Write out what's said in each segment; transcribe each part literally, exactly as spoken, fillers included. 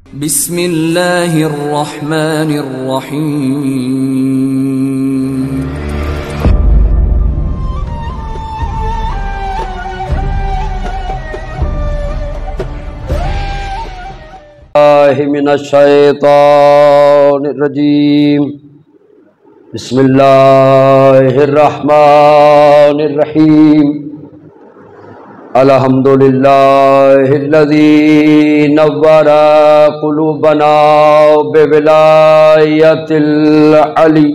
बिस्मिल्लाहिर्रहमानिर्रहीम। मिनश्शैतानिर्रजीम। बिस्मिल्लाहिर्रहमानिर्रहीम। अल्हम्दुलिल्लाहिल्लज़ी नव्वरा क़ुलूबना बिविलायतिल अली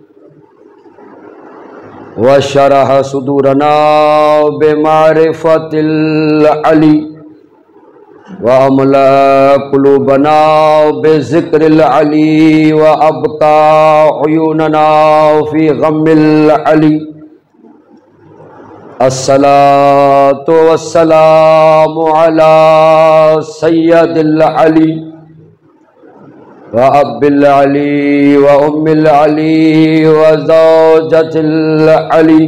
व शरह सुदूरना बिमारिफतिल अली व अमला क़ुलूबना बिज़िक्रिल अली व अबका उयूनना फ़ी ग़म्मिल अली। अस्सलातु वस्सलामु अला सय्यदिल अली व अब्बिल अली व उम्मिल अली व ज़ौजतिल अली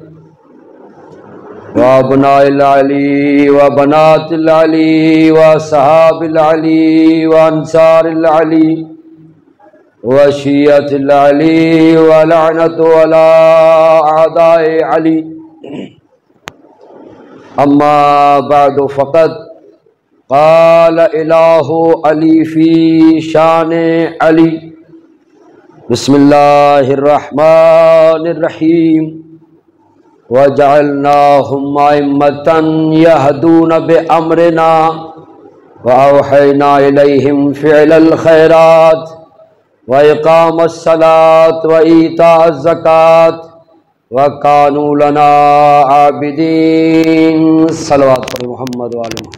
व अबनाइल अली व बनातिल अली व सहाबिल अली व अंसारिल अली व शियतिल अली व लअनतु अला अअदाए अली। अम्मा बअदु फ़क़द क़ाल इलाहु अली फ़ी शान अली। बिस्मिल्लाहिर्रहमानिर्रहीम। वजअलनाहुम अइम्मतन यहदून बिअम्रिना व औहैना इलैहिम फ़िअलल खैरात व इक़ामस सलात व ईताअज़ ज़कात व कानू लना आबिदीन। सलवात पर मोहम्मद व आले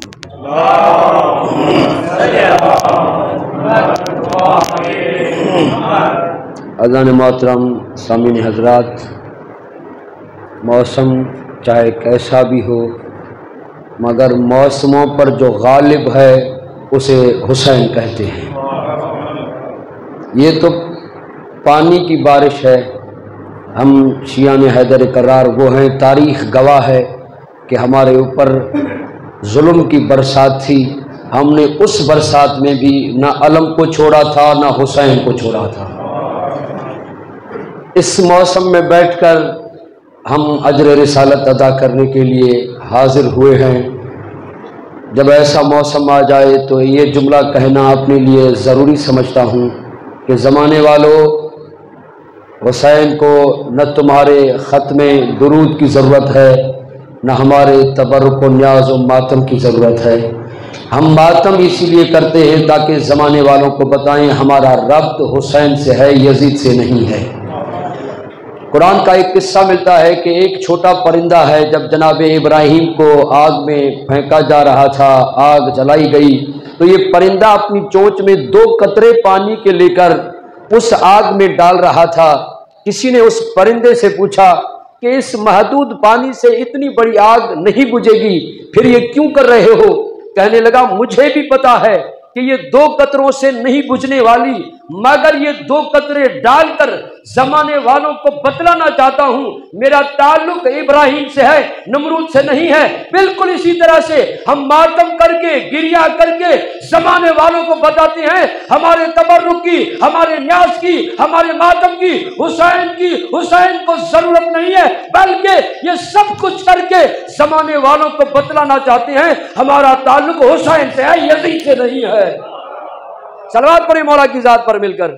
मोहम्मद। अज़ान मोहतरम सामीन हज़रात, मौसम चाहे कैसा भी हो मगर मौसमों पर जो गालिब है उसे हुसैन कहते हैं। ये तो पानी की बारिश है। हम शियान हैदर करार वो हैं, तारीख़ गवाह है कि हमारे ऊपर जुल्म की बरसात थी। हमने उस बरसात में भी ना अलम को छोड़ा था ना हुसैन को छोड़ा था। इस मौसम में बैठकर हम अजर रिसालत अदा करने के लिए हाजिर हुए हैं। जब ऐसा मौसम आ जाए तो ये जुमला कहना अपने लिए ज़रूरी समझता हूँ कि ज़माने वालों, हुसैन को न तुम्हारे ख़त्म दुरूद की ज़रूरत है न हमारे तबर्रुक व न्याज़ व मातम की ज़रूरत है। हम मातम इसीलिए करते हैं ताकि ज़माने वालों को बताएं हमारा रब्त हुसैन से है, यजीद से नहीं है। कुरान का एक किस्सा मिलता है कि एक छोटा परिंदा है, जब जनाब इब्राहीम को आग में फेंका जा रहा था, आग जलाई गई, तो ये परिंदा अपनी चोंच में दो कतरे पानी के लेकर उस आग में डाल रहा था। किसी ने उस परिंदे से पूछा कि इस महदूद पानी से इतनी बड़ी आग नहीं बुझेगी, फिर ये क्यों कर रहे हो? कहने लगा, मुझे भी पता है कि ये दो कतरों से नहीं बुझने वाली, मगर ये दो कतरे डालकर जमाने वालों को बतलाना चाहता हूं मेरा ताल्लुक इब्राहिम से है, नमरूद से नहीं है। बिल्कुल इसी तरह से हम मातम करके गिरिया करके जमाने वालों को बताते हैं हमारे तबर्रुक की, हमारे न्याज की, हमारे मातम की, हुसैन की हुसैन को जरूरत नहीं है, बल्कि ये सब कुछ करके जमाने वालों को बतलाना चाहते हैं हमारा ताल्लुक हुसैन से है, यजीद से नहीं है। सलवात पढ़े मौला की जात पर मिलकर।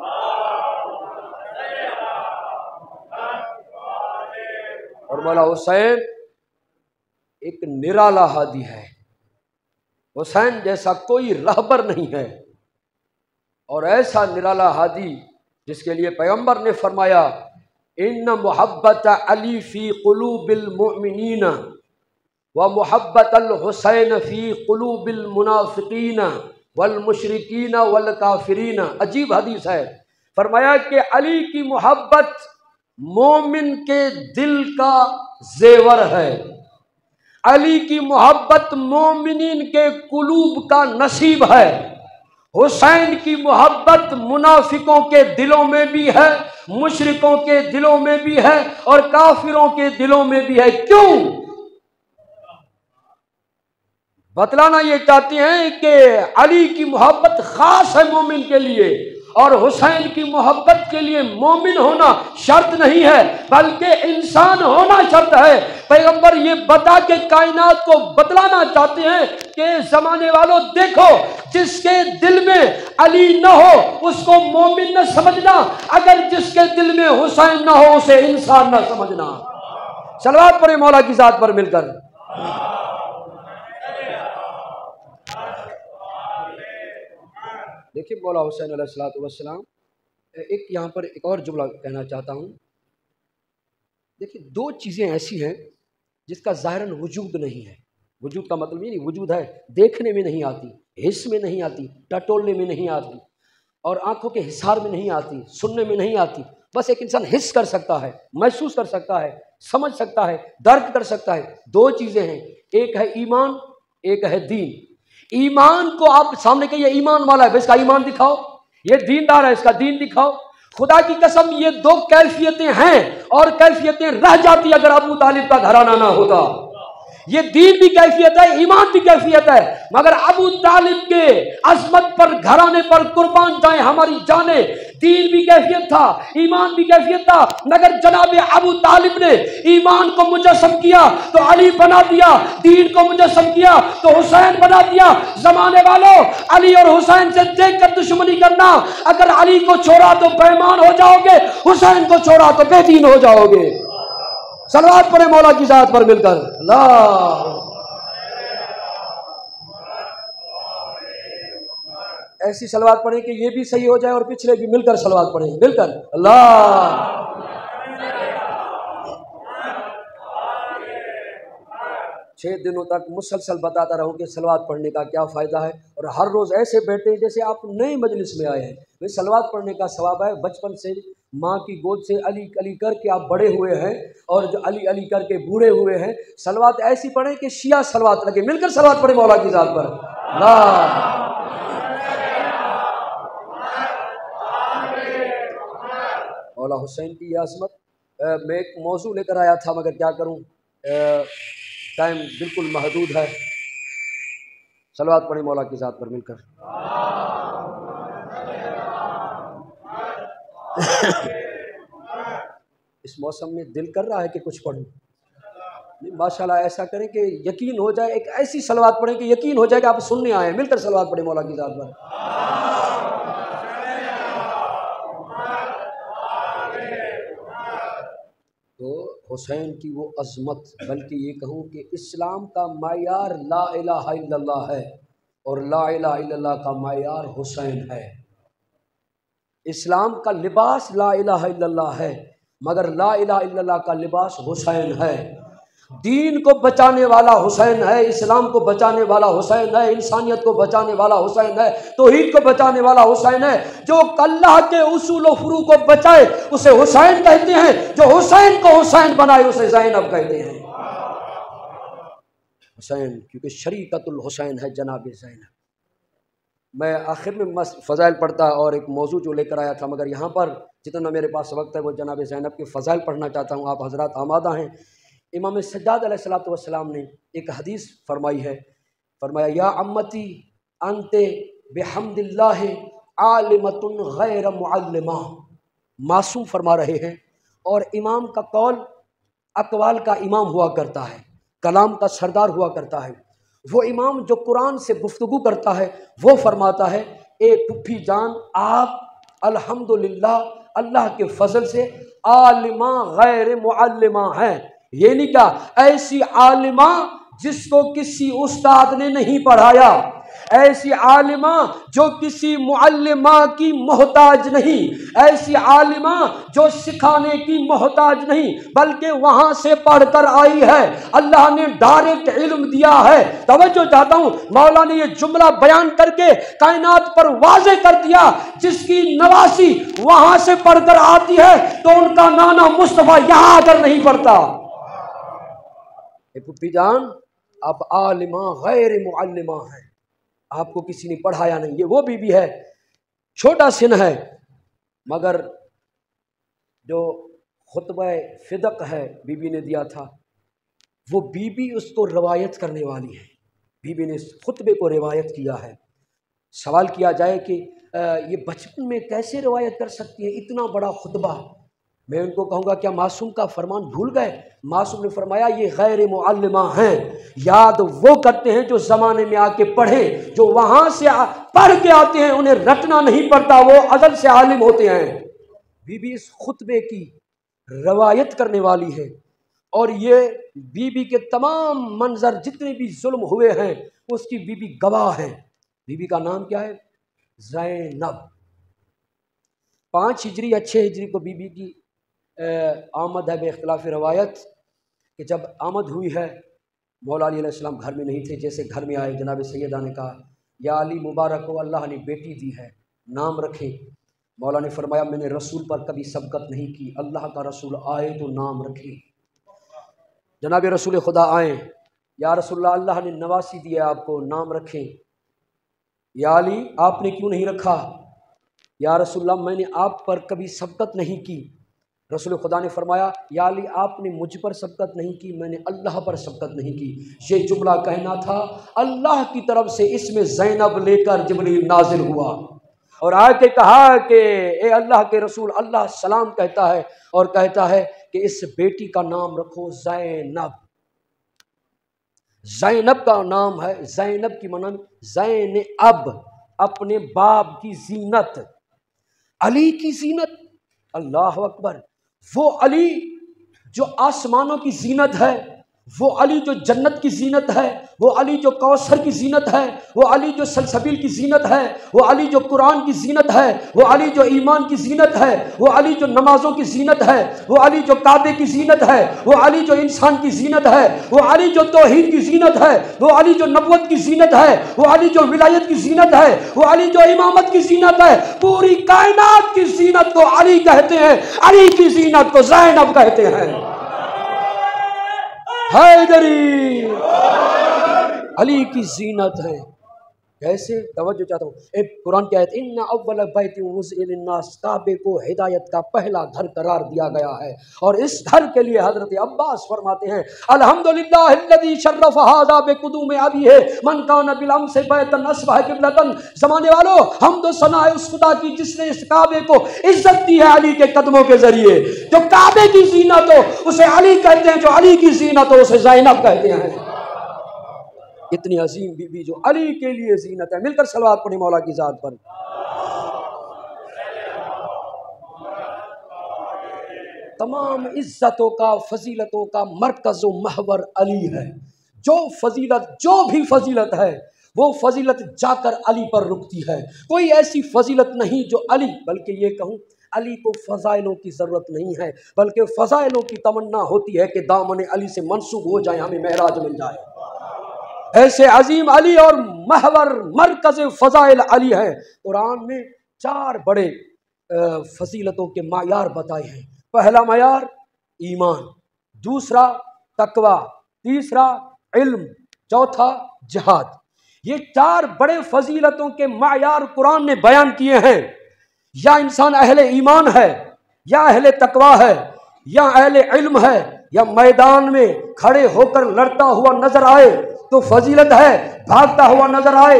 और मौला हुसैन एक निराला हादी है। हुसैन जैसा कोई रहबर नहीं है और ऐसा निराला हादी जिसके लिए पैगंबर ने फरमाया, इन्ना मुहब्बत अली फी कुलूबिल मुमिनीन व मुहब्बत अल हुसैन फी कुलूबिल मुनाफिकीन वल मुशरिकीन वल काफिरीन। अजीब हदीस है। फरमाया कि अली की मोहब्बत मोमिन के दिल का जेवर है, अली की मोहब्बत मोमिनीन के कुलूब का नसीब है, हुसैन की मोहब्बत मुनाफिकों के दिलों में भी है, मुशरिकों के दिलों में भी है और काफिरों के दिलों में भी है। क्यों? बतलाना ये चाहते हैं कि अली की मोहब्बत खास है मोमिन के लिए, और हुसैन की मोहब्बत के लिए मोमिन होना शर्त नहीं है बल्कि इंसान होना शर्त है। पैगंबर ये बता के कायनात को बतलाना चाहते हैं कि जमाने वालों देखो, जिसके दिल में अली न हो उसको मोमिन न समझना, अगर जिसके दिल में हुसैन न हो उसे इंसान न समझना। सलवात पढ़े मौला की जात पर मिलकर। देखिए मौला हुसैन अलैहिस्सलातु वस्सलाम, एक यहाँ पर एक और जुमला कहना चाहता हूँ। देखिए दो चीज़ें ऐसी हैं जिसका ज़ाहिरन वजूद नहीं है। वजूद का मतलब ये नहीं वजूद है, देखने में नहीं आती, हिस्स में नहीं आती, टटोलने में नहीं आती, और आंखों के हिसार में नहीं आती, सुनने में नहीं आती। बस एक इंसान हिस्स कर सकता है, महसूस कर सकता है, समझ सकता है, दर्द कर सकता है। दो चीज़ें हैं, एक है ईमान, एक है दीन। ईमान को आप सामने कहिए ईमान वाला है, इसका ईमान दिखाओ, ये दीनदार है, इसका दीन दिखाओ। खुदा की कसम ये दो कैफियतें हैं, और कैफियतें रह जाती अगर अबू तालिब का घराना ना होता। ये दीन भी कैफियत है, ईमान भी कैफियत है, मगर अबू तालिब के अजमत पर, घराने पर कुर्बान जाए हमारी जाने। दीन भी कैफियत था, ईमान भी कैफियत था, मगर जनाब अबू तालिब ने ईमान को मुजस्सम किया तो अली बना दिया, दीन को मुजस्सम किया तो हुसैन बना दिया। जमाने वालों, अली और हुसैन से देखकर दुश्मनी करना, अगर अली को छोड़ा तो बेईमान हो जाओगे, हुसैन को छोड़ा तो बेदीन हो जाओगे। सलवात पढ़े मौला की जात पर मिलकर। अल्लाह, ऐसी सलवात पढ़े कि ये भी सही हो जाए और पिछले भी मिलकर सलवात पढ़े, मिलकर अल्लाह। छह दिनों तक मुसलसल बताता रहूं कि सलवात पढ़ने का क्या फ़ायदा है, और हर रोज़ ऐसे बैठे जैसे आप नई मजलिस में आए हैं। वे सलवात पढ़ने का सवाब है। बचपन से माँ की गोद से अली अली करके आप बड़े हुए हैं, और जो अली अली करके बूढ़े हुए हैं। सलवात ऐसी पढ़े कि शिया सलवात लगे, मिलकर सलवात पढ़े मौला की जात पर। अल्लाह, मौला हुसैन की यह अज़मत। मैं एक मौजू लेकर आया था, मगर क्या करूं, टाइम बिल्कुल महदूद है। सलवात पढ़े मौला की जात पर मिलकर। इस मौसम में दिल कर रहा है कि कुछ पढ़ूं, माशाल्लाह ऐसा करें कि यकीन हो जाए, एक ऐसी सलवात पढ़ें कि यकीन हो जाए कि आप सुनने आए हैं। मिलकर सलवात पढ़े मौला की जात पर। तो हुसैन की वो अज़मत, बल्कि ये कहूँ कि इस्लाम का मायार ला इलाहा इल्लल्लाह है, और ला इलाहा इल्लल्लाह का मायार हुसैन है। इस्लाम का लिबास ला इलाहा इल्लल्लाह है, मगर ला इलाहा इल्लल्लाह का लिबास हुसैन है। दीन को बचाने वाला हुसैन है, इस्लाम को बचाने वाला हुसैन है, इंसानियत को बचाने वाला हुसैन है, तौहीद को बचाने वाला हुसैन है। जो अल्लाह के उसूल व फुरू को बचाए उसे हुसैन कहते हैं, जो हुसैन को हुसैन बनाए उसे ज़ैनब कहते हैं। हुसैन क्योंकि शरीकतुल हुसैन है जनाब ज़ैनब। मैं आखिर में मस्त फ़ज़ाइल पढ़ता और एक मौजू जो लेकर आया था, मगर यहाँ पर जितना मेरे पास वक्त है वो जनाब ज़ैनब के फ़ज़ाइल पढ़ना चाहता हूँ। आप हज़रात आमादा हैं। इमाम सज्जाद अलैहिस्सलातु वस्सलाम ने एक हदीस फरमाई है, फरमाया या अम्मती अंते बिहम्दिल्लाह आलिमतुन गैर मुअल्लिमा। मासूम फरमा रहे हैं, और इमाम का कौल अकवाल का इमाम हुआ करता है, कलाम का सरदार हुआ करता है। वो इमाम जो कुरान से गुफ्तगू करता है वो फरमाता है, ए पुप्पी जान आप अल्हम्दुलिल्लाह अल्लाह के फजल से आलिमा गैर मुअल्लिमा हैं। ये नहीं कहा ऐसी आलिमा जिसको किसी उस्ताद ने नहीं पढ़ाया, ऐसी आलिमा जो किसी मुअल्लिमा की मोहताज नहीं, ऐसी आलिमा जो सिखाने की मोहताज नहीं, बल्कि वहां से पढ़कर आई है। अल्लाह ने डायरेक्ट इल्म दिया है। तवज्जो चाहता हूं, मौला ने ये जुमला बयान करके कायनात पर वाज़े कर दिया, जिसकी नवासी वहां से पढ़कर आती है तो उनका नाना मुस्तफा यहां आकर नहीं पढ़ता। पुप्पी जान आप आलिमा गैर मुअल्लिमा हैं, आपको किसी ने पढ़ाया नहीं। ये वो बीबी है, छोटा सिन है, मगर जो खुतबा फिदक है बीबी ने दिया था, वो बीबी उसको रवायत करने वाली है। बीबी ने इस खुतबे को रिवायत किया है। सवाल किया जाए कि ये बचपन में कैसे रिवायत कर सकती है इतना बड़ा खुतबा? मैं उनको कहूँगा क्या मासूम का फरमान भूल गए? मासूम ने फरमाया ये गैर मुअल्लिमा हैं, याद वो करते हैं जो ज़माने में आके पढ़े, जो वहाँ से पढ़ के आते हैं, उन्हें रटना नहीं पड़ता, वो अदल से आलिम होते हैं। बीबी इस खुतबे की रवायत करने वाली है और ये बीबी के तमाम मंजर जितने भी जुल्म हुए हैं उसकी बीबी गवाह है। बीबी का नाम क्या है? ज़ैनब। पाँच हिजरी या छः हिजरी को बीबी की आमद है बेख्तिलाफ़ रवायत कि जब आमद हुई है मौला अली अलैहिस्सलाम घर में नहीं थे। जैसे घर में आए जनाब सैयदा ने कहा या अली मुबारक हो, अल्लाह ने बेटी दी है, नाम रखे। मौला ने फरमाया मैंने रसूल पर कभी सबकत नहीं की, अल्लाह का रसूल आए तो नाम रखे। जनाब रसूल खुदा आए, या रसूलल्लाह अल्लाह ने नवासी दी है आपको, नाम रखें। या अली आपने क्यों नहीं रखा? या रसूलल्लाह मैंने आप पर कभी सबकत नहीं की। रसूल खुदा ने फरमाया या अली आपने मुझ पर सबकत नहीं की, मैंने अल्लाह पर सबकत नहीं की। ये जुमला कहना था अल्लाह की तरफ से, इसमें ज़ैनब लेकर जिब्रील नाजिल हुआ और आके कहा कि ए अल्लाह के रसूल, अल्लाह सलाम कहता है और कहता है कि इस बेटी का नाम रखो ज़ैनब। ज़ैनब का नाम है, ज़ैनब की माना ज़ैन अब, अपने बाप की जीनत, अली की जीनत। अल्लाह अकबर। वो अली जो आसमानों की जीनत है, वो अली जो जन्नत की जीनत है, वो अली जो कौसर की जीनत है, वो अली जो सलसबील की जीनत है, वो अली जो कुरान की जीनत है, वो अली जो ईमान की जीनत है, वो अली जो नमाजों की जीनत है, वो अली जो काबे की जीनत है, वो अली जो इंसान की जीनत है, वो अली जो तौहीद की जीनत है, वो अली जो नबुवत की जीनत है, वो अली जो विलायत की जीनत है, वो अली जो इमामत की जीनत है। पूरी कायनात की जीनत को अली कहते हैं, अली की जीनत को ज़ैनब कहते हैं। हैदरी अली की जीनत है। कैसे? तवज्जो चाहता हूँ, एक कुरान की आयत इन्ना अव्वल बैतिन वुज़िअ लिन्नास, काबे को हिदायत का पहला घर करार दिया गया है। और इस घर के लिए हजरत अब्बास फरमाते हैं अल्हम्दुलिल्लाहिल्लज़ी शर्रफ़ हाज़ा बिक़ुदूम अबीहि मन कान बिल अम्स बैतन अस्बह क़िबलतन। ज़माने वालों, हम्द व सना है उस खुदा की जिसने इस काबे को इज्जत दी है अली के कदमों के जरिए। जो काबे की जीनत हो उसे अली कहते हैं, जो अली की जीनत हो उसे ज़ैनब कहते हैं। इतनी अजीम बीबी जो अली के लिए जीनत है। मिलकर सलवात पढ़े मौला की जात पर। तमाम इज्जतों का, फजीलतों का मरकज़ व महवर अली है। जो फजीलत, जो भी फजीलत है वो फजीलत जाकर अली पर रुकती है। कोई ऐसी फजीलत नहीं जो अली, बल्कि ये कहूँ अली को फ़ज़ाइलों की ज़रूरत नहीं है, बल्कि फ़ज़ाइलों की तमन्ना होती है कि दामन अली से मंसूब हो जाए, हमें महराज मिल जाए। ऐसे अजीम अली और महवर मरकज़ फ़ज़ाइल अली है। कुरान में चार बड़े फजीलतों के मायार बताए हैं। पहला मायार ईमान, दूसरा तकवा, तीसरा इल्म, चौथा जिहाद। ये चार बड़े फजीलतों के मायार कुरान ने बयान किए हैं। या इंसान अहले ईमान है, या अहले तकवा है, या अहले इल्म है, या मैदान में खड़े होकर लड़ता हुआ नजर आए तो फजीलत है, भागता हुआ नजर आए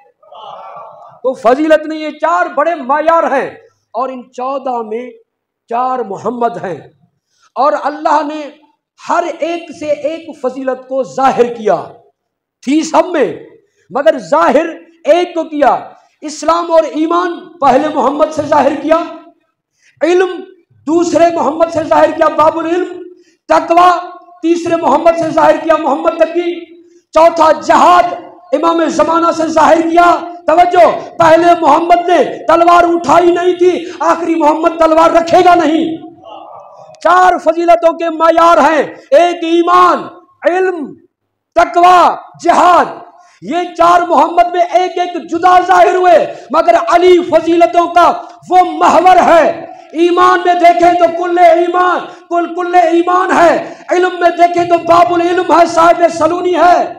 तो फजीलत नहीं। ये चार बड़े मायार हैं और इन चौदह में चार मोहम्मद हैं और अल्लाह ने हर एक से एक फजीलत को जाहिर किया। थी सब में मगर जाहिर एक को किया। इस्लाम और ईमान पहले मोहम्मद से जाहिर किया, इल्म दूसरे मोहम्मद से जाहिर किया बाबुल इल्म, तकवा तीसरे मोहम्मद से जाहिर किया मोहम्मद तकी, चौथा जिहाद इमाम ज़माना से जाहिर किया। तवज्जो, पहले मोहम्मद ने तलवार उठाई नहीं थी, आखिरी मोहम्मद तलवार रखेगा नहीं। चार फजीलतों के मायार हैं, एक ईमान, इल्म, तकवा, जिहाद। ये चार मोहम्मद में एक एक जुदा जाहिर हुए मगर अली फजीलतों का वो महवर है। ईमान में देखें तो कुल्ले ईमान, कुल कुल्ले ईमान है। इल्म में देखें तो बाबुल इल्म है, साहिब सलूनी है।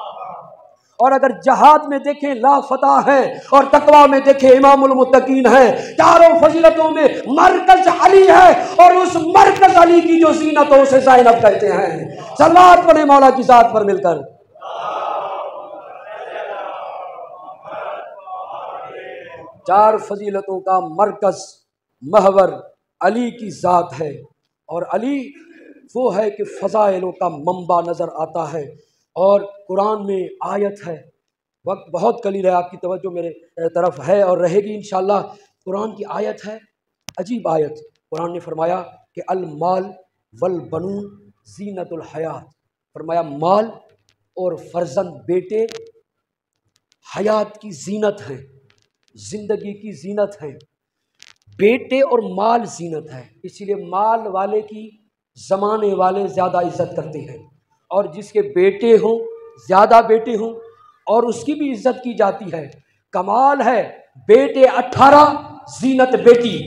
और अगर जहाद में देखें लाफता है और तकवा में देखें इमामुल मुत्तकीन है। चारों फजीलतों में मरकज अली है और उस मरकज अली की जो जीनत हो उसे ज़ैनब कहते हैं। सलवात पढ़े मौला की जात पर मिलकर। चार फजीलतों का मरकज़ महवर अली की ज़ात है। और अली वो है कि फ़ज़ाइलों का मंबा नज़र आता है। और कुरान में आयत है, वक्त बहुत कलील है, आपकी तवज्जो मेरे तरफ है और रहेगी इंशाअल्लाह। कुरान की आयत है, अजीब आयत। कुरान ने फरमाया कि अल माल वल बनून ज़ीनतुल हयात, फरमाया माल और फर्जंद बेटे हयात की जीनत हैं, ज़िंदगी की जीनत हैं। बेटे और माल जीनत है, इसीलिए माल वाले की ज़माने वाले ज़्यादा इज्जत करते हैं, और जिसके बेटे हों, ज़्यादा बेटे हों, और उसकी भी इज्जत की जाती है। कमाल है, बेटे अठारह, जीनत बेटी।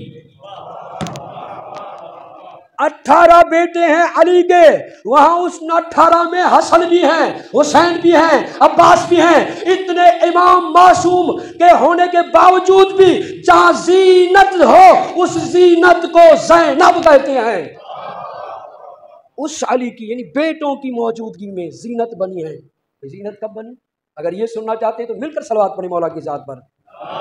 अठारह बेटे हैं अली के, वहां उस अठारह में हसन भी हैं, हुसैन भी हैं, अब्बास भी हैं। इतने इमाम मासूम के होने के बावजूद भी जहां जीनत हो, उस जीनत को ज़ैनब कहते हैं। उस अली की यानी बेटों की मौजूदगी में जीनत बनी है। जीनत कब बनी? अगर ये सुनना चाहते हैं तो मिलकर सलवात पढ़ें मौला की ज़ात पर।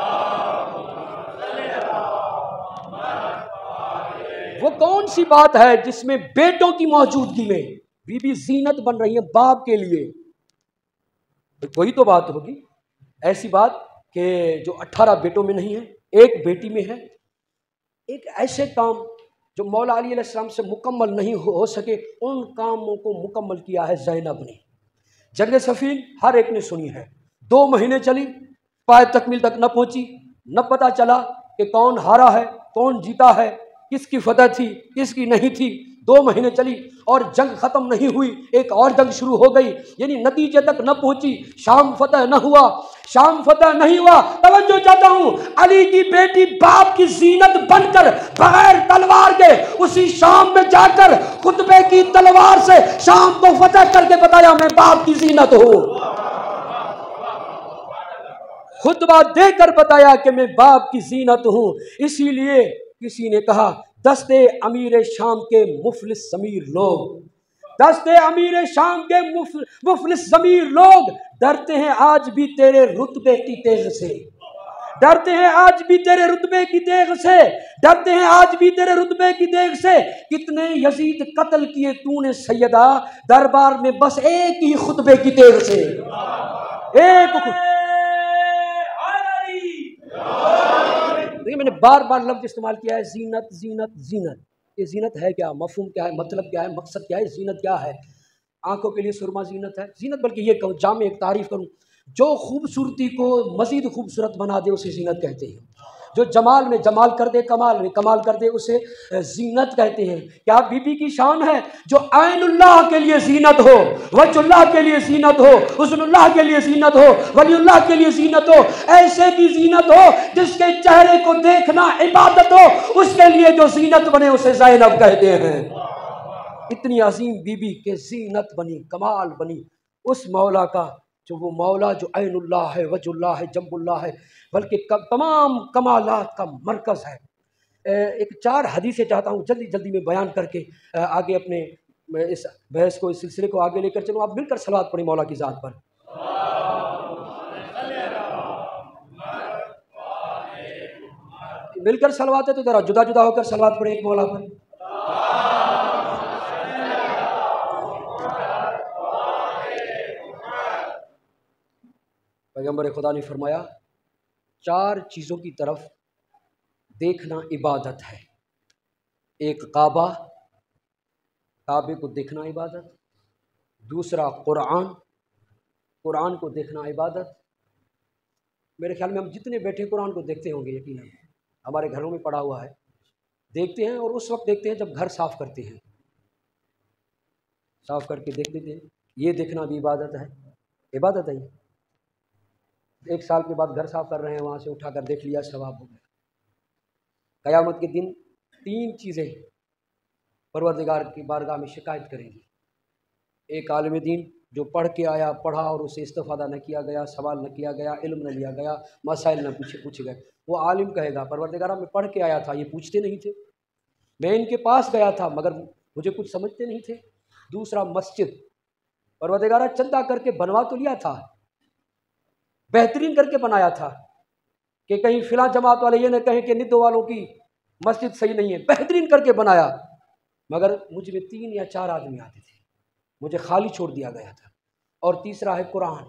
वो कौन सी बात है जिसमें बेटों की मौजूदगी में बीबी जीनत बन रही है बाप के लिए? तो कोई तो बात होगी, ऐसी बात कि जो अठारह बेटों में नहीं है, एक बेटी में है। एक ऐसे काम जो मौला अली अलैहिस्सलाम से मुकम्मल नहीं हो, हो सके, उन कामों को मुकम्मल किया है ज़ैनब ने। जंग सफ़ीन हर एक ने सुनी है, दो महीने चली, पाए तकमील तक न पहुंची, न पता चला कि कौन हारा है, कौन जीता है, किसकी फतह थी, किसकी नहीं थी। दो महीने चली और जंग खत्म नहीं हुई, एक और जंग शुरू हो गई, यानी नतीजे तक न पहुंची। शाम फतह न हुआ, शाम फतह नहीं हुआ। तवज्जो चाहता हूं, अली की बेटी बाप की जीनत बनकर बगैर तलवार के उसी शाम में जाकर खुतबे की तलवार से शाम को फतह करके बताया, मैं बाप की जीनत हूं। खुतबा देकर बताया कि मैं बाप की जीनत हूं। इसीलिए किसी ने कहा, दस्ते अमीर शाम के मुफलिस ज़मीर लोग, दस्ते अमीर शाम के मुफलिस ज़मीर लोग डरते हैं आज भी तेरे रुतबे की तेज से, डरते हैं आज भी तेरे रुतबे की तेग से, डरते हैं आज भी तेरे रुतबे की तेग से। कितने यजीद कत्ल किए तूने सैयदा, दरबार में बस एक ही खुतबे की तेग से, एक। देखिए, मैंने बार बार लफ्ज़ इस्तेमाल किया है, जीनत जीनत जीनत। ये जीनत है क्या, मफहूम क्या है, मतलब क्या है, मकसद क्या है? जीनत क्या है? आंखों के लिए सुरमा जीनत है? जीनत बल्कि ये कहूँ, जामे एक तारीफ करूँ, जो खूबसूरती को मज़ीद खूबसूरत बना दे उसे जीनत कहते हैं। जो जमाल में जमाल कर दे, कमाल में कमाल कर दे, उसे जीनत कहते हैं। क्या बीबी की शान है? जो ऐनुल्लाह के लिए जीनत हो, वजहुल्लाह के लिए जीनत हो, हुस्नुल्लाह के लिए जीनत हो, वलीउल्लाह के लिए जीनत हो, ऐसे की जीनत हो जिसके चेहरे को देखना इबादत हो, उसके लिए जो जीनत बने उसे ज़ैनब कहते हैं। इतनी अजीम बीबी के जीनत बनी, कमाल बनी उस मौला का, जो वो मौला जो ऐनुल्लाह है, वजहुल्लाह है, जंबुल्लाह है, बल्कि तमाम कमालात का मरकज़ है। एक चार हदीसें चाहता हूँ जल्दी जल्दी में बयान करके आगे अपने इस बहस को, इस सिलसिले को आगे लेकर चलूँ। आप मिलकर सलावत पढ़ें मौला की ज़ात पर। मिलकर सलवात है तो ज़रा जुदा जुदा होकर सलवात पढ़ें एक मौला पर। पैगंबर खुदा ने फरमाया, चार चीज़ों की तरफ देखना इबादत है। एक काबा, काबे को देखना इबादत। दूसरा कुरान, कुरान को देखना इबादत। मेरे ख्याल में हम जितने बैठे कुरान को देखते होंगे, यकीनन हमारे घरों में पड़ा हुआ है, देखते हैं। और उस वक्त देखते हैं जब घर साफ़ करते हैं, साफ़ करके देख लेते हैं। ये देखना भी इबादत है, इबादत है। एक साल के बाद घर साफ़ कर रहे हैं, वहाँ से उठाकर देख लिया, सवाब हो गया। क़यामत के दिन तीन चीज़ें परवरदिगार की बारगाह में शिकायत करेंगी। एक आलिम दीन जो पढ़ के आया, पढ़ा और उसे इस्तिफ़ादा न किया गया, सवाल न किया गया, इल्म न लिया गया, मसाइल न पूछे पूछे गए। वो आलिम कहेगा, परवरदिगार मैं पढ़ के आया था, ये पूछते नहीं थे, मैं इनके पास गया था मगर मुझे कुछ समझते नहीं थे। दूसरा मस्जिद, परवरदिगार चंदा करके बनवा तो लिया था, बेहतरीन करके बनाया था, कि कहीं फिला जमात वाले ये न कहें कि निद्दो वालों की मस्जिद सही नहीं है, बेहतरीन करके बनाया, मगर मुझ में तीन या चार आदमी आते थे, मुझे खाली छोड़ दिया गया था। और तीसरा है कुरान,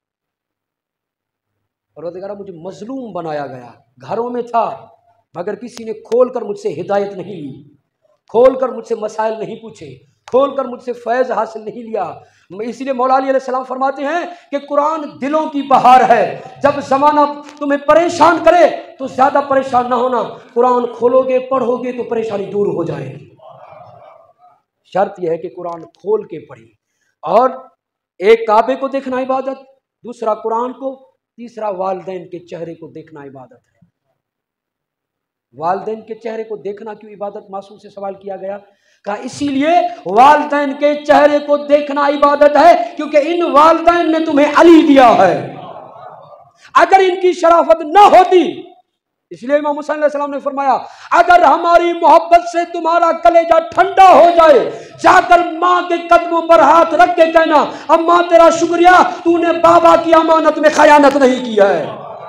और मुझे मजलूम बनाया गया, घरों में था मगर किसी ने खोल कर मुझसे हिदायत नहीं ली, खोल कर मुझसे मसाइल नहीं पूछे, खोल कर मुझसे फैज़ हासिल नहीं लिया। इसीलिए मौला अली अलैहिस्सलाम फरमाते हैं कि कुरान दिलों की बहार है, जब ज़माना तुम्हें परेशान करे तो ज़्यादा परेशान ना होना, कुरान खोलोगे पढ़ोगे तो परेशानी दूर हो जाएगी। शर्त यह है कि कुरान खोल के पढ़ी। और एक काबे को देखना इबादत, दूसरा कुरान को, तीसरा वालिदैन के चेहरे को देखना इबादत है। वालिदैन के चेहरे को देखना क्यों इबादत, मासूम से सवाल किया गया। कहा इसीलिए वालिदैन के चेहरे को देखना इबादत है क्योंकि इन वालिदैन ने तुम्हें अली दिया है। अगर इनकी शराफत न होती, इसलिए इमाम हुसैन अलैहिस्सलाम ने फरमाया अगर हमारी मोहब्बत से तुम्हारा कलेजा ठंडा हो जाए, जाकर माँ के कदमों पर हाथ रख के कहना अम्मा तेरा शुक्रिया, तूने बाबा की अमानत में खयानत नहीं की है।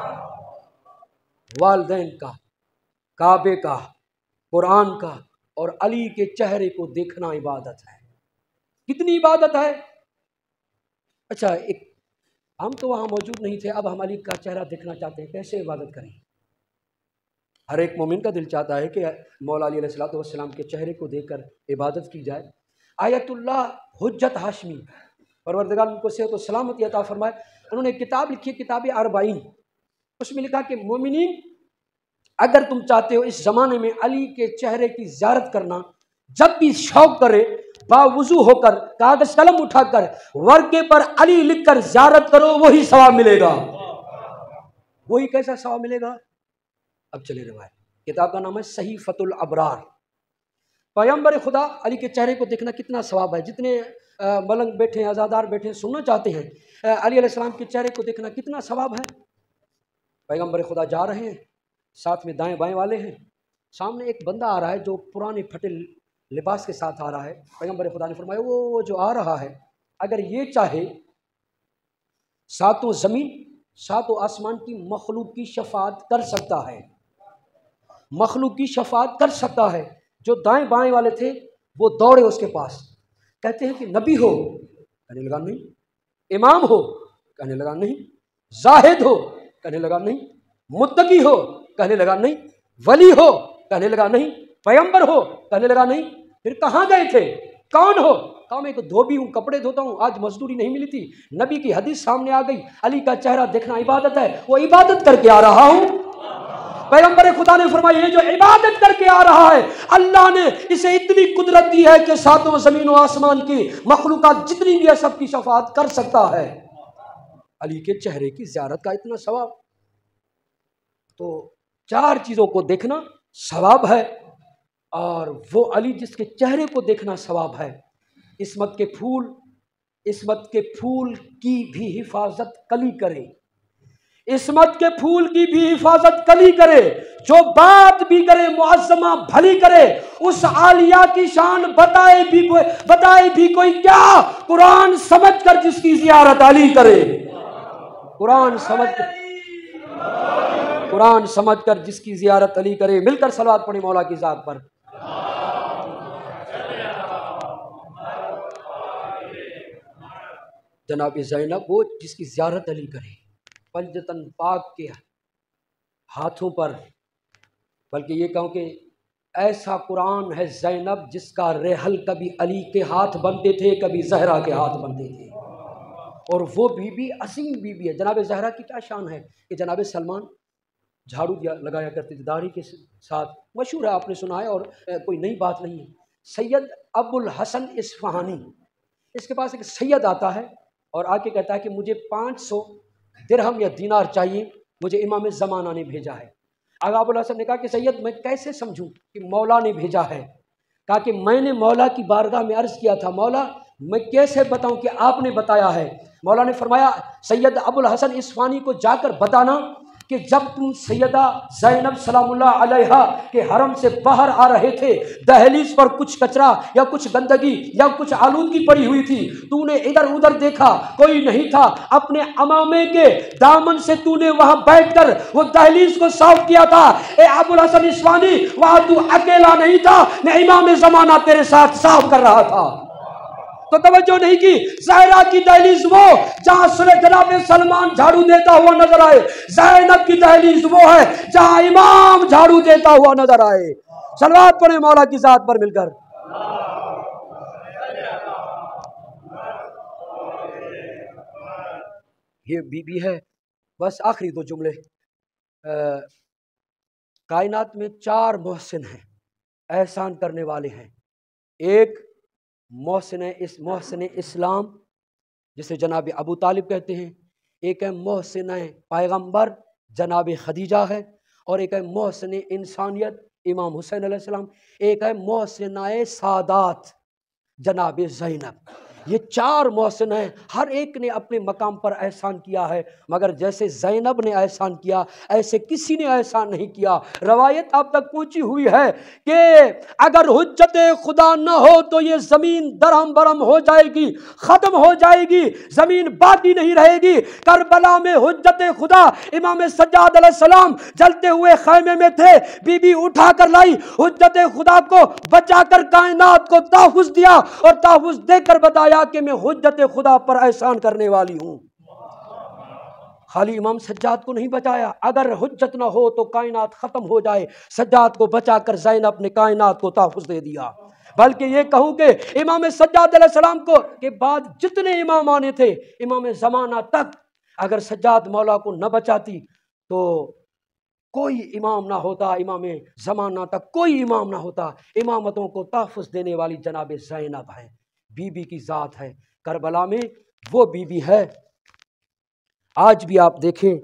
वालिदैन का, काबे का, कुरान का और अली के चेहरे को देखना इबादत है। कितनी इबादत है। अच्छा, एक हम तो वहाँ मौजूद नहीं थे, अब हम अली का चेहरा देखना चाहते हैं, कैसे इबादत करें। हर एक मोमिन का दिल चाहता है कि मौला अली अलैहिस्सलातु वस्सलाम के चेहरे को देखकर इबादत की जाए। आयतुल्लाह हुज्जत हाशमी, परवरदिगार उनको सेहत और सलामती अता फरमाए, उन्होंने किताब लिखी, किताब अरबाईन, उसमें लिखा कि मोमिनीन अगर तुम चाहते हो इस ज़माने में अली के चेहरे की ज़ियारत करना, जब भी शौक करे बावुजू होकर कागज कलम उठाकर वर्के पर अली लिखकर ज़ियारत करो, वही सवाब मिलेगा। वही कैसा सवाब मिलेगा, अब चले रवायत। किताब का नाम है सहीफतुल अबरार। पैगंबर खुदा अली के चेहरे को देखना कितना सवाब है। जितने मलंग बैठे हैं, आज़ादार बैठे हैं, सुनना चाहते हैं अली अलैहिस्सलाम के चेहरे को देखना कितना सवाब है। पैगंबर खुदा जा रहे हैं, साथ में दाएं बाएं वाले हैं, सामने एक बंदा आ रहा है जो पुराने फटे लिबास के साथ आ रहा है। पैगंबर खुदा ने फरमाया वो जो आ रहा है अगर ये चाहे सातों ज़मीन सातों आसमान की मखलूक की शफात कर सकता है, मखलूक की शफात कर सकता है। जो दाएं बाएं वाले थे वो दौड़े उसके पास, कहते हैं कि नबी हो, कहने लगा नहीं, इमाम हो, कहने लगा नहीं, जाहिद हो, कहने लगा नहीं, मुत्तकी हो, कहने लगा नहीं, वली हो, कहने लगा नहीं, पैगंबर हो, कहने लगा नहीं। फिर कहाँ गए थे, कौन हो, कहा मैं एक धोबी हूँ, कपड़े धोता हूँ, आज मजदूरी नहीं मिली थी। नबी की हदीस सामने आ गई, अली का चेहरा देखना इबादत है, वो इबादत करके आ रहा हूँ। पैगंबर खुदा ने फरमाया ये जो इबादत करके आ रहा है अल्लाह ने इसे इतनी कुदरत दी है कि सातों ज़मीन और आसमान की मखलूकात जितनी भी है सबकी शफात कर सकता है। अली के चेहरे की ज़ियारत का इतना सवाब। तो चार चीज़ों को देखना सवाब है, और वो अली जिसके चेहरे को देखना सवाब है। इस्मत के फूल, इस्मत के फूल की भी हिफाजत कली करे, इस्मत के फूल की भी हिफाजत कली करे, जो बात भी करे मुअज़्ज़मा भली करे, उस आलिया की शान बताए भी बताए भी कोई क्या, कुरान समझ कर जिसकी ज़ियारत अली करे, कुरान समझ कर कुरान समझ कर जिसकी ज़ियारत अली करे। मिलकर सलावत पढ़े मौला की ज़ात पर। जनाब ज़ैनब वो जिसकी ज़ियारत अली करे, पंजतन पाक के हाथों पर, बल्कि ये कहूँ कि ऐसा कुरान है ज़ैनब जिसका रेहल कभी अली के हाथ बनते थे, कभी ज़हरा के हाथ बनते थे, और वो बीबी असीम बीबी है। जनाब ज़हरा की क्या शान है कि जनाब सलमान झाड़ू लगाया करते थे दाढ़ी के साथ, मशहूर है, आपने सुना है, और कोई नई बात नहीं है। सैयद अबुल हसन इस्फहानी, इसके पास एक सैयद आता है और आके कहता है कि मुझे पाँच सौ दिरहम या दीनार चाहिए, मुझे इमाम ज़माना ने भेजा है। आगा अबुल हसन ने कहा कि सैयद मैं कैसे समझूं कि मौला ने भेजा है। कहा कि मैंने मौला की बारगाह में अर्ज़ किया था, मौला मैं कैसे बताऊं कि आपने बताया है। मौला ने फरमाया सैयद अबुल हसन इस्फहानी को जाकर बताना कि जब तुम सैयदा ज़ैनब सलामुल्लाह अलैहा के हरम से बाहर आ रहे थे, दहलीज पर कुछ कचरा या कुछ गंदगी या कुछ आलूदगी पड़ी हुई थी, तूने इधर उधर देखा, कोई नहीं था, अपने अमामे के दामन से तूने वहां बैठकर वो दहलीज को साफ किया था। ए अबुल हसन इस्वानी, वहां तू अकेला नहीं था, न इमाम ज़माना तेरे साथ साफ कर रहा था। तो तवज्जो नहीं की। ज़हरा की दहलीज वो जहां सुलह जनाब सलमान झाड़ू देता हुआ नजर आए, ज़ैनब की दहलीज वो है जहां इमाम झाड़ू देता हुआ नजर आए। सलवात पढ़े मौला की जात पर मिलकर। ये बीबी है। बस आखिरी दो जुमले। कायनात में चार मोहसिन हैं, एहसान करने वाले हैं। एक मोहसिन इस मोहसिन इस्लाम जिसे जनाब अबू तालिब कहते हैं, एक है मोहसिन पैगंबर जनाब खदीजा है, और एक है मोहसिन इंसानियत इमाम हुसैन अलैहिस्सलाम, एक है मोहसिन सादात जनाब ज़ैनब। ये चार मोहसिन हैं, हर एक ने अपने मकाम पर एहसान किया है, मगर जैसे ज़ैनब ने एहसान किया ऐसे किसी ने एहसान नहीं किया। रवायत आप तक पहुंची हुई है कि अगर हुज्जत खुदा न हो तो ये ज़मीन दरहम बरहम हो जाएगी, ख़त्म हो जाएगी, ज़मीन बाकी नहीं रहेगी। करबला में हुज्जत खुदा इमाम सज्जाद अलैहिस्सलाम जलते हुए खैमे में थे, बीबी उठा कर लाई, हुज्जत खुदा को बचाकर कायनात को तहफ़्फ़ुज़ दिया और तहफ़्फ़ुज़ देकर बताया कि मैं हुज्जत खुदा पर एहसान करने वाली हूं। खाली इमाम सज्जाद को नहीं बचाया, अगर हुज्जत ना हो तो कायनात खत्म हो जाए, सज्जाद को बचाकर ज़ैनब ने कायनात को तहफ़्फ़ुज़ दे दिया। बल्कि ये कहूं कि इमाम सज्जाद अलैहिस्सलाम को के बाद जितने इमाम आने थे, इमाम ज़माना तक, अगर सज्जाद मौला को न बचाती तो कोई इमाम ना होता, इमाम ज़माना तक कोई इमाम ना होता। इमामतों को तहफ़्फ़ुज़ देने वाली जनाब ज़ैनब है, बीबी की ज़ात है। करबला में वो बीबी है। आज भी आप देखें,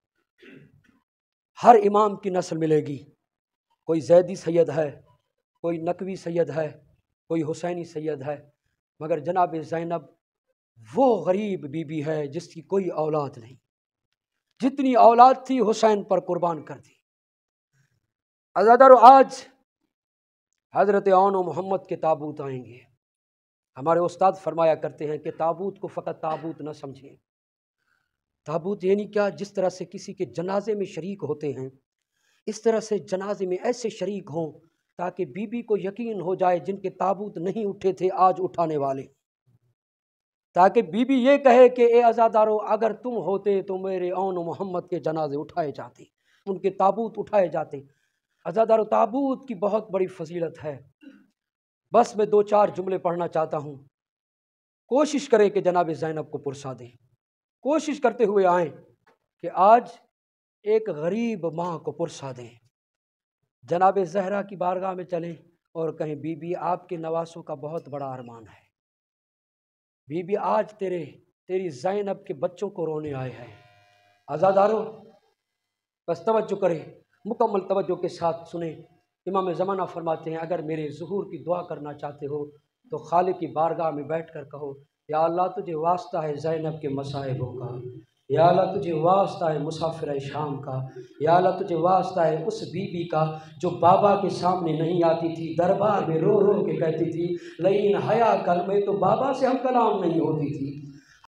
हर इमाम की नस्ल मिलेगी, कोई जैदी सैयद है, कोई नकवी सैयद है, कोई हुसैनी सैयद है, मगर जनाब ज़ैनब वो गरीब बीबी है जिसकी कोई औलाद नहीं। जितनी औलाद थी हुसैन पर कुर्बान कर दी। अज़ादारो, आज हज़रत आन मोहम्मद के ताबूत आएंगे। हमारे उस्ताद फरमाया करते हैं कि ताबूत को फ़कत ताबूत न समझें। ताबूत यानी क्या? जिस तरह से किसी के जनाजे में शरीक होते हैं, इस तरह से जनाजे में ऐसे शरीक हों ताकि बीबी को यकीन हो जाए जिनके ताबूत नहीं उठे थे आज उठाने वाले, ताकि बीबी ये कहे कि ए अज़ादारो, अगर तुम होते तो मेरे आन मोहम्मद के जनाजे उठाए जाते, उनके ताबूत उठाए जाते। अज़ादारो, ताबूत की बहुत बड़ी फजीलत है। बस मैं दो चार जुमले पढ़ना चाहता हूँ। कोशिश करें कि जनाब ज़ैनब को पुरसा दें, कोशिश करते हुए आएँ कि आज एक गरीब माँ को पुरसा दें। जनाब ज़हरा की बारगाह में चलें और कहें, बीबी आपके नवासों का बहुत बड़ा अरमान है, बीबी आज तेरे तेरी ज़ैनब के बच्चों को रोने आए हैं। अज़ादारो, बस तवज्जो करें, मुकम्मल तवज्जो के साथ सुने। इमाम ज़माना फरमाते हैं, अगर मेरे ज़ुहूर की दुआ करना चाहते हो तो खालिक की बारगाह में बैठकर कहो, या अल्लाह तुझे वास्ता है ज़ैनब के मसाइबों का, या अल्लाह तुझे वास्ता है मुसाफिर शाम का, या अल्लाह तुझे वास्ता है उस बीबी का जो बाबा के सामने नहीं आती थी, दरबार में रो रो के कहती थी, लेकिन हया कल में तो बाबा से हम कलाम नहीं होती थी।